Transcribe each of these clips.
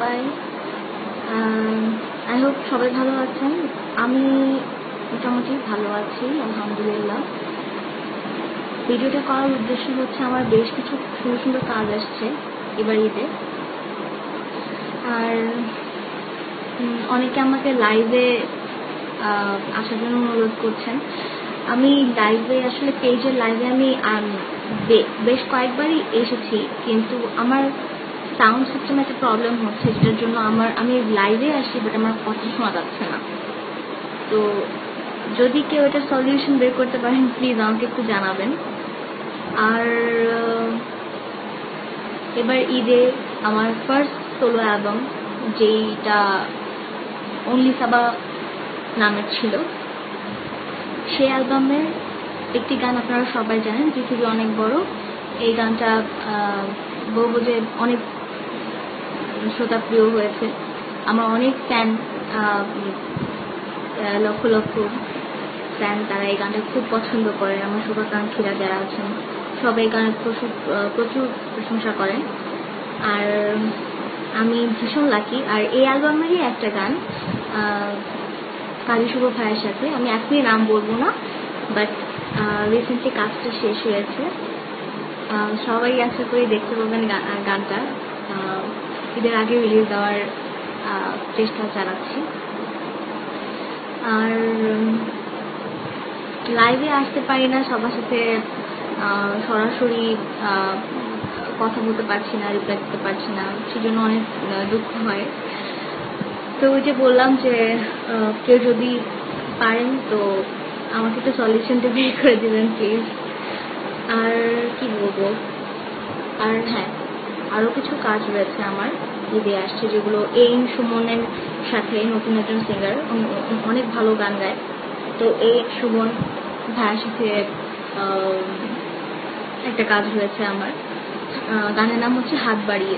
সবাই। I hope সবাই ভালো আছেন। আমি মোটামুটি ভালো আছি, আলহামদুলিল্লাহ। ভিডিওটা করার উদ্দেশ্য হচ্ছে আমার বেশ কিছু সুন্দর সুন্দর কাজ আসছে এবার ঈদে। আর অনেকে আমাকে লাইভে আসার জন্য অনুরোধ করছেন। আমি লাইভে আসলে পেজের লাইভে আমি বেশ কয়েকবারই এসেছি, কিন্তু আমার সাউন্ড সিস্টেমে একটা প্রবলেম হচ্ছে, যেটার জন্য আমি লাইভে আসি বাট আমার কথা শোনা যাচ্ছে না। তো যদি কেউ এটা সলিউশন বের করতে পারেন প্লিজ আমাকে একটু জানাবেন। আর এবার ঈদে আমার ফার্স্ট সোলো অ্যালবাম, যেইটা অনলি সাবা নামের ছিল, সেই অ্যালবামের একটি গান আপনারা সবাই জানেন, পৃথিবী অনেক বড়। এই গানটা বলবো যে অনেক শ্রোতাপ্রিয় হয়েছে। আমার অনেক ফ্যান, লক্ষ লক্ষ ফ্যান, তারা এই গানটা খুব পছন্দ করে। আমার শুভাকাঙ্ক্ষীরা যারা আছেন সবাই গানের প্রচুর প্রশংসা করেন। আর আমি ভীষণ লাকি। আর এই অ্যালবামেরই একটা গান কালী শুভ ভাইয়ের সাথে, আমি এখনই নাম বলবো না, বাট রিসেন্টলি কাজটা শেষ হয়েছে। সবাই আশা করি দেখতে পাবেন গানটা। ঈদের আগে রিলিজ দেওয়ার চেষ্টা চালাচ্ছি। আর লাইভে আসতে পারি না, সবার সাথে সরাসরি কথা বলতে পারছি না, রিপ্লাই করতে পারছি না, সেজন্য অনেক দুঃখ হয়। তো ওই যে বললাম যে কেউ যদি পারেন তো আমাকে একটু সলিউশনটা বের করে দিবেন প্লিজ। আর কি বলবো, আর হ্যাঁ, আরো কিছু কাজ রয়েছে আমার ঈদে আসছে, যেগুলো এই সুমনের সাথে, নতুন একজন সিঙ্গার, অনেক ভালো গান গায়। তো এই সুমন ভাইয়ের সাথে একটা কাজ হয়েছে আমার। গানের নাম হচ্ছে হাত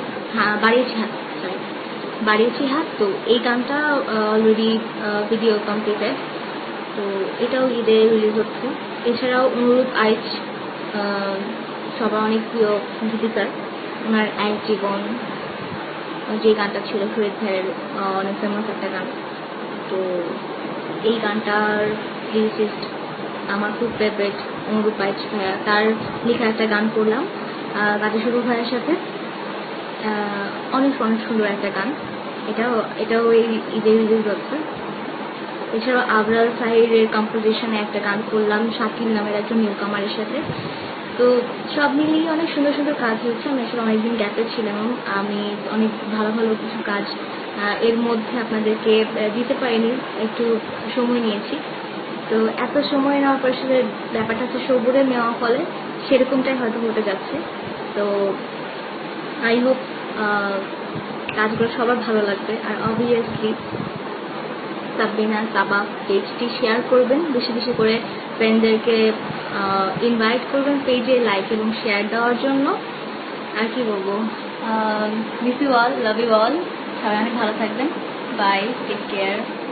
বাড়িয়েছি হাত। তো এই গানটা অলরেডি ভিডিও কমপ্লিটেড, তো এটাও ঈদে রিলিজ হচ্ছে। এছাড়াও অনুরূপ আইচ, সবার অনেক প্রিয় গীতিকার, ওনার এক জীবন যে গানটা ছিল শহীদ ভাইয়ের অনেক ফেমাস একটা গান। তো এই গানটার লিরিসিস্ট আমার খুব ফেভারিট অনুরূপ আইচ ভাইয়া, তার লেখা একটা গান করলাম কাজী শুভ ভাইয়ের সাথে। অনেক অনেক সুন্দর একটা গান। এটাও এই ঈদে রিলিজ হচ্ছে। এছাড়াও আবরার সাহিরের কম্পোজিশনে একটা গান করলাম শাকিল নামের একজন নিউকামারের সাথে। তো সব মিলিয়ে অনেক সুন্দর সুন্দর কাজ হচ্ছে। আমি আসলে অনেকদিন গ্যাপে ছিলাম, আমি অনেক ভালো ভালো কিছু কাজ এর মধ্যে আপনাদেরকে দিতে পারিনি, একটু সময় নিয়েছি। তো এত সময় নেওয়ার পর আসলে ব্যাপারটা হচ্ছে সবুরে নেওয়া ফলে সেরকমটাই হয়তো হতে যাচ্ছে। তো আই হোপ কাজগুলো সবার ভালো লাগবে। আর অবভিয়াসলি সাবিনা সাবা পেজটি শেয়ার করবেন, বেশি বেশি করে ফ্রেন্ডদেরকে ইনভাইট করবেন পেজে লাইক এবং শেয়ার দেওয়ার জন্য। আর কি বলবো, miss you all, love you all, সবাই অনেক ভালো থাকবেন। Bye, take care.